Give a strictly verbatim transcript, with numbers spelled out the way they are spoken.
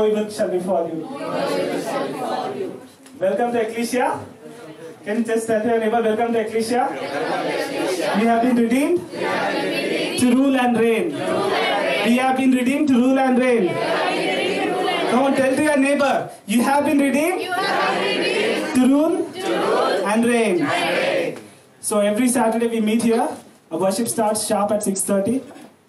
no evil shall befall you. Welcome to Ecclesia. Can you just tell your neighbor, welcome to Ecclesia? We have been redeemed to rule and reign. We have been redeemed to rule and reign. Come on, tell to your neighbor, you have been redeemed to rule and reign. So every Saturday we meet here. Our worship starts sharp at six thirty.